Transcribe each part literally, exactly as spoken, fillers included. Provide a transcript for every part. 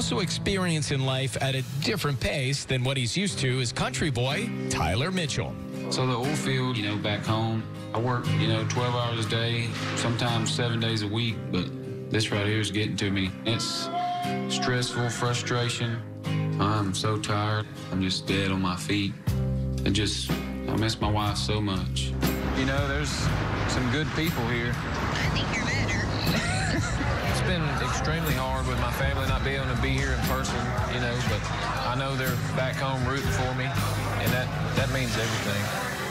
also experiencing life at a different pace than what he's used to is country boy Tyler Mitchell. So the oil field, you know, back home, I work, you know, twelve hours a day, sometimes seven days a week, but this right here is getting to me. It's stressful, frustration. I'm so tired. I'm just dead on my feet. And just, I miss my wife so much. You know, there's some good people here. I think you're better. It's been extremely hard with my family not being able to be here in person, you know, but I know they're back home rooting for me, and that, that means everything.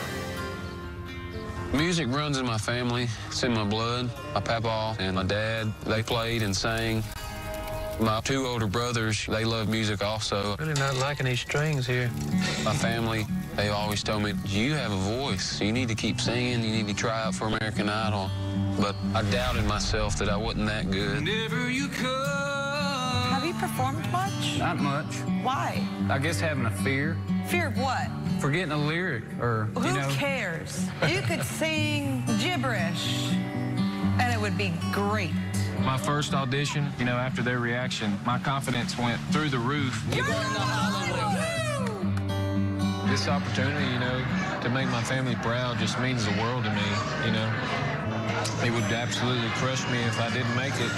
Music runs in my family. It's in my blood. My papa and my dad, they played and sang. My two older brothers, they love music also. Really not liking these strings here. My family, they always told me, you have a voice. You need to keep singing. You need to try out for American Idol. But I doubted myself that I wasn't that good. You Have you performed much? Not much. Why? I guess having a fear. Fear of what? Forgetting a lyric or, you Who know. cares? You could sing gibberish, and it would be great. My first audition, you know, after their reaction, my confidence went through the roof. You're going to Hollywood! This opportunity, you know, to make my family proud just means the world to me, you know. It would absolutely crush me if I didn't make it.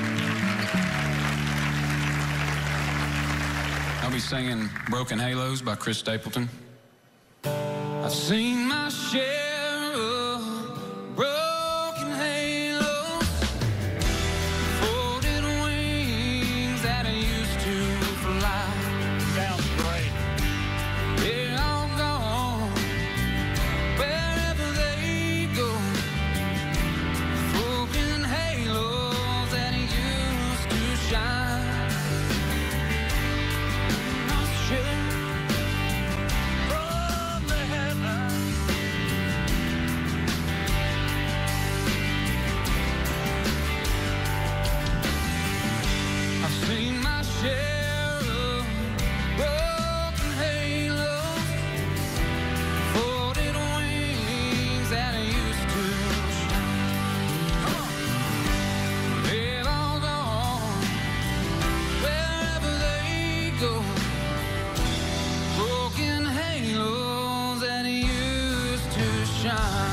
I'll be singing Broken Halos by Chris Stapleton. I've seen my share of broken halos, folded wings that I used to fly. Sounds great. They're all gone, wherever they go. Broken halos that used to shine. I'll share from the headlines. I've seen my share of broken halos, folded wings that I used to shine. They've all gone, wherever they go. Broken halos that used to shine.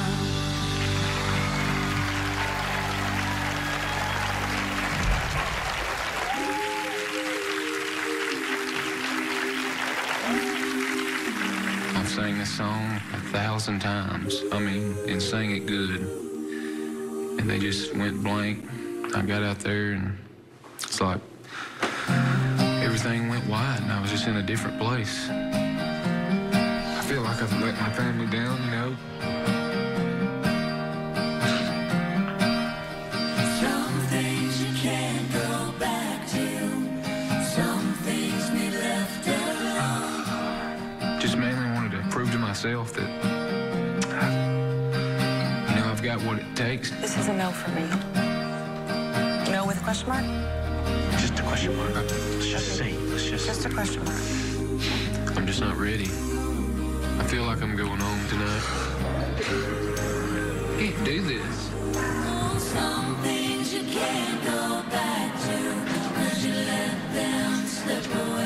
I've sang this song a thousand times. I mean, and sang it good. And they just went blank. I got out there and it's like everything went white and I was just in a different place. I feel like I've let my family down, you know. Some things you can't go back to. Some things need left alone. Just mainly wanted to prove to myself that, you know, I've got what it takes. This is a no for me. No with a question mark? Just a question mark. Let's just see. Let's just. Just a question mark. I'm just not ready. I feel like I'm going home tonight. Can't do this. Some things you can't go back to, 'cause you let them slip away.